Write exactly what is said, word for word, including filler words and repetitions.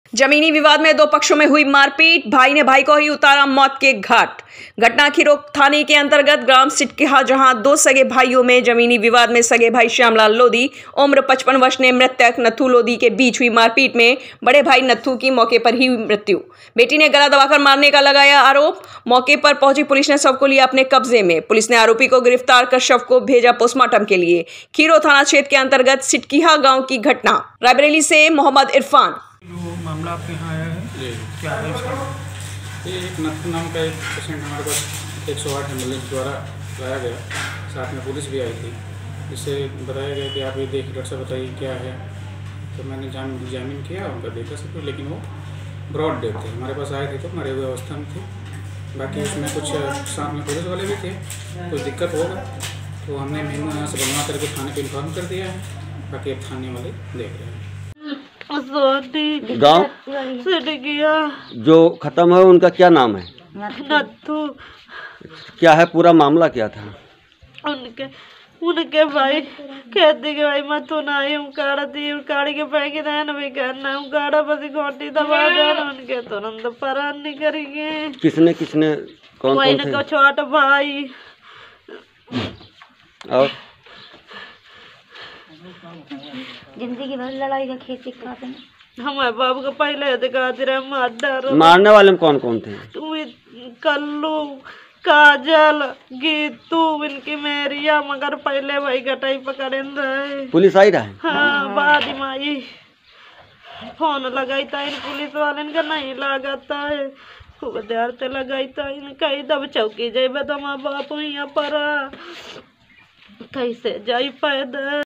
जमीनी विवाद में दो पक्षों में हुई मारपीट, भाई ने भाई को ही उतारा मौत के घाट। घटना खीरों थाने के अंतर्गत ग्राम सिटकिहा, जहां दो सगे भाइयों में जमीनी विवाद में सगे भाई श्यामलाल लोधी उम्र पचपन वर्ष ने मृतक नथु लोधी के बीच हुई मारपीट में बड़े भाई नथु की मौके पर ही मृत्यु। बेटी ने गला दबाकर मारने का लगाया आरोप। मौके पर पहुंची पुलिस ने शव को लिया अपने कब्जे में। पुलिस ने आरोपी को गिरफ्तार कर शव को भेजा पोस्टमार्टम के लिए। खीरों थाना क्षेत्र के अंतर्गत सिटकिहा गाँव की घटना। रायबरेली से मोहम्मद इरफान। जो मामला आपके यहाँ आया है क्या है इसका? ये एक नथु नाम का एक पेशेंट हमारे पास एक सौ आठ एम्बुलेंस द्वारा लाया गया, साथ में पुलिस भी आई थी। इससे बताया गया कि आप ये देखिए डॉक्टर साहब बताइए क्या है। तो मैंने जाम एग्जामिन किया, उनका देखा सब कुछ, लेकिन वो ब्रॉड डेथ थे। हमारे पास आए थे तो मरे हुए अवस्था में थे। बाकी उसमें कुछ साथ में पुलिस वाले भी थे, कुछ दिक्कत होगा तो हमने मेनू यहाँ से बनवा करके थाने पर इन्फॉर्म कर दिया है। बाकी अब थाने वाले देख रहे हैं। गाँव जो खत्म है उनका क्या नाम है? नथु। क्या है पूरा मामला क्या था? उनके उनके भाई कहते के भाई मत ना ही उकाड़ा दी उकाड़ी के पैके रहन भी करना उकाड़ा बस घोटी दबा देना उनके तुरंत परान नहीं करेंगे। किसने किसने कौन कौन थे? छोटा भाई और जिंदगी भर लड़ाई का खेती खाते हमारे बाबू को पहले दिखाते रहे मार। मारने वाले में कौन कौन थे? कल्लू, काजल, गीतू, इनकी मेरिया, मगर पहले भाई गटाई पकड़े रहे। पुलिस आई रहा? हाँ बाद माई फोन लगाई था इन पुलिस वाले का नहीं लगाता है खूब देर से लगाई था इनका दब चौकी जाए बदमा बाप यहाँ पर कैसे जाई पैदा।